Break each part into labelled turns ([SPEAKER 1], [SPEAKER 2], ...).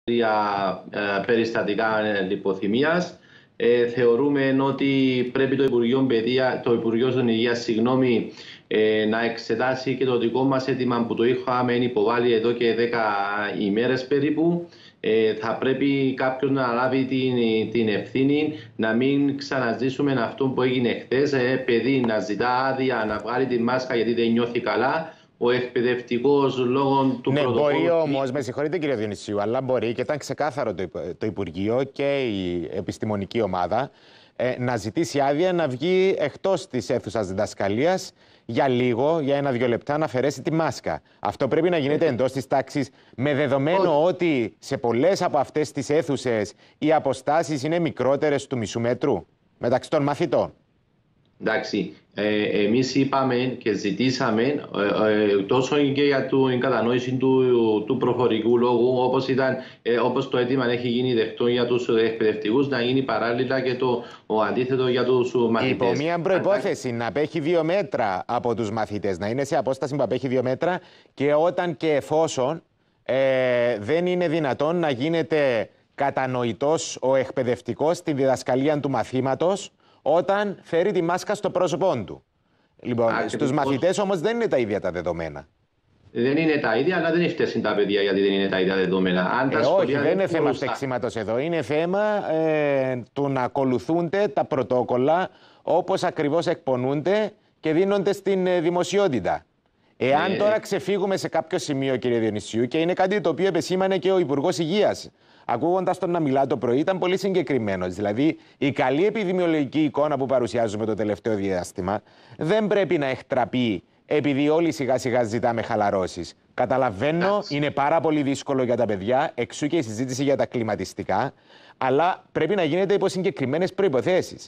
[SPEAKER 1] περιστατικά λιποθυμίας. Θεωρούμε ότι πρέπει το Υπουργείο Υγείας να εξετάσει και το δικό μας αίτημα που το είχαμε υποβάλει εδώ και 10 ημέρες περίπου. Θα πρέπει κάποιος να λάβει την ευθύνη να μην ξαναζήσουμε αυτό που έγινε χθες. Παιδί να ζητά άδεια να βγάλει τη μάσκα γιατί δεν νιώθει καλά. Ο εκπαιδευτικός λόγω του πρωτοκόλλου.
[SPEAKER 2] Μπορεί όμως, με συγχωρείτε κύριε Διονυσίου, αλλά μπορεί και ήταν ξεκάθαρο το Υπουργείο και η επιστημονική ομάδα να ζητήσει άδεια να βγει εκτός της αίθουσας διδασκαλίας για λίγο, για 1-2 λεπτά, να αφαιρέσει τη μάσκα. Αυτό πρέπει να γίνεται εντός της τάξης, με δεδομένο ότι σε πολλές από αυτές τις αίθουσες οι αποστάσεις είναι μικρότερες του μισού μέτρου μεταξύ των μαθητών. Εντάξει,
[SPEAKER 1] εμείς είπαμε και ζητήσαμε τόσο και για την κατανόηση του προφορικού λόγου, όπως το αίτημα έχει γίνει δεκτό για τους εκπαιδευτικούς, να γίνει παράλληλα και το αντίθετο για τους μαθητές.
[SPEAKER 2] Υπό μία προϋπόθεση, να απέχει 2 μέτρα από τους μαθητές, να είναι σε απόσταση που απέχει 2 μέτρα και όταν και εφόσον δεν είναι δυνατόν να γίνεται κατανοητός ο εκπαιδευτικός στη διδασκαλία του μαθήματος όταν φέρει τη μάσκα στο πρόσωπό του. Λοιπόν, στους μαθητές όμως δεν είναι τα ίδια τα δεδομένα.
[SPEAKER 1] Δεν είναι τα ίδια, αλλά δεν φταίει τα παιδιά γιατί δεν είναι τα ίδια δεδομένα.
[SPEAKER 2] Όχι, δεν είναι θέμα φταίξηματος εδώ. Είναι θέμα του να ακολουθούνται τα πρωτόκολλα όπως ακριβώς εκπονούνται και δίνονται στην δημοσιότητα. Εάν τώρα ξεφύγουμε σε κάποιο σημείο, κύριε Διονυσίου, και είναι κάτι το οποίο επεσήμανε και ο Υπουργός Υγείας, ακούγοντας τον να μιλά το πρωί, ήταν πολύ συγκεκριμένος. Δηλαδή, η καλή επιδημιολογική εικόνα που παρουσιάζουμε το τελευταίο διάστημα δεν πρέπει να εκτραπεί επειδή όλοι σιγά-σιγά ζητάμε χαλαρώσεις. Καταλαβαίνω, είναι πάρα πολύ δύσκολο για τα παιδιά, εξού και η συζήτηση για τα κλιματιστικά, αλλά πρέπει να γίνεται υπό συγκεκριμένες προϋποθέσεις.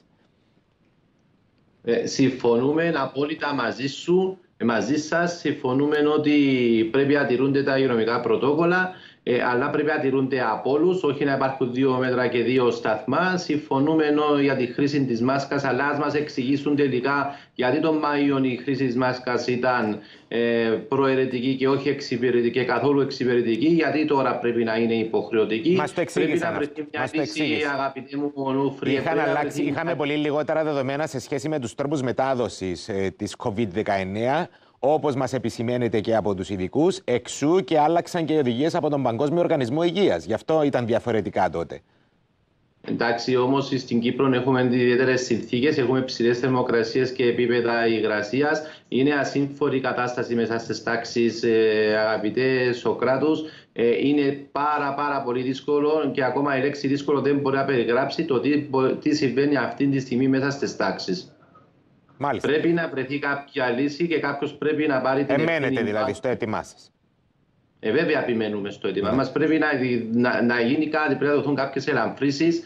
[SPEAKER 1] Συμφωνούμε απόλυτα μαζί σας. Συμφωνούμε ότι πρέπει να τηρούνται τα υγειονομικά πρωτόκολλα, αλλά πρέπει να τηρούνται από όλους, όχι να υπάρχουν 2 μέτρα και 2 σταθμά. Συμφωνούμε για τη χρήση της μάσκας, αλλά ας μας εξηγήσουν τελικά γιατί τον Μάιο η χρήση της μάσκας ήταν προαιρετική και όχι εξυπηρετική, καθόλου εξυπηρετική, γιατί τώρα πρέπει να είναι υποχρεωτική.
[SPEAKER 2] Μας το εξήγησαν αυτό.
[SPEAKER 1] Αγαπητέ μου Ονούφριε,
[SPEAKER 2] είχαμε πολύ λιγότερα δεδομένα σε σχέση με τους τρόπους μετάδοσης της COVID-19. Όπως μας επισημαίνεται και από τους ειδικούς, εξού και άλλαξαν και οι οδηγίες από τον Παγκόσμιο Οργανισμό Υγείας. Γι' αυτό ήταν διαφορετικά τότε.
[SPEAKER 1] Εντάξει, όμως στην Κύπρο έχουμε ιδιαίτερες συνθήκες, έχουμε ψηλές θερμοκρασίες και επίπεδα υγρασίας. Είναι ασύμφορη κατάσταση μέσα στις τάξεις, αγαπητέ Σοκράτους. Είναι πάρα πολύ δύσκολο και ακόμα η λέξη δύσκολο δεν μπορεί να περιγράψει το τι συμβαίνει αυτή τη στιγμή μέσα στις τάξεις.
[SPEAKER 2] Μάλιστα.
[SPEAKER 1] Πρέπει να βρεθεί κάποια λύση και κάποιος πρέπει να πάρει την ευθύνη.
[SPEAKER 2] Εμένετε δηλαδή στο αίτημά σας.
[SPEAKER 1] Βέβαια επιμένουμε στο αίτημα μας. Πρέπει να γίνει κάτι, πρέπει να δοθούν κάποιες ελαμφρύσεις.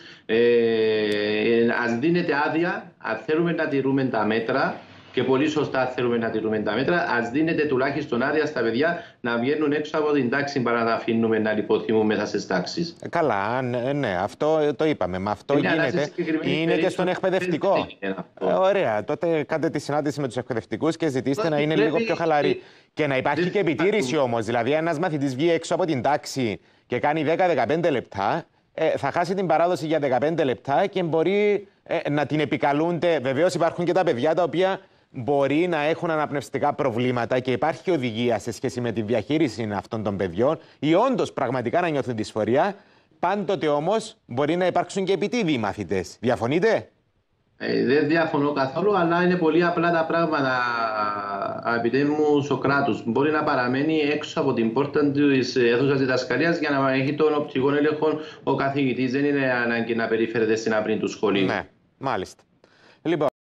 [SPEAKER 1] Ας δίνεται άδεια, αν θέλουμε να τηρούμε τα μέτρα, και πολύ σωστά θέλουμε να τηρούμε τα μέτρα, ας δίνεται τουλάχιστον άδεια στα παιδιά να βγαίνουν έξω από την τάξη παρά να αφήνουμε να λιποθυμούν μέσα στις τάξεις.
[SPEAKER 2] Καλά, ναι, αυτό το είπαμε. Μα αυτό γίνεται. Είναι και στον εκπαιδευτικό. Ωραία, τότε κάντε τη συνάντηση με τους εκπαιδευτικούς και ζητήστε να είναι λίγο πιο χαλαροί. Και να υπάρχει και επιτήρηση όμως. Δηλαδή, αν ένας μαθητής βγει έξω από την τάξη και κάνει 10-15 λεπτά, θα χάσει την παράδοση για 15 λεπτά και μπορεί να την επικαλούνται. Βεβαίως, υπάρχουν και τα παιδιά τα οποία μπορεί να έχουν αναπνευστικά προβλήματα και υπάρχει οδηγία σε σχέση με τη διαχείριση αυτών των παιδιών ή όντως πραγματικά να νιώθουν δυσφορία. Πάντοτε όμως μπορεί να υπάρξουν και επιτίδιοι μαθητές. Διαφωνείτε?
[SPEAKER 1] Δεν διαφωνώ καθόλου, αλλά είναι πολύ απλά τα πράγματα, αγαπητέ μου Σοκράτους. Μπορεί να παραμένει έξω από την πόρτα της αίθουσας διδασκαλίας για να έχει τον οπτικό έλεγχο ο καθηγητής. Δεν είναι ανάγκη να περιφέρεται στην άπρη του σχολείου.
[SPEAKER 2] Ναι, μάλιστα. Λοιπόν.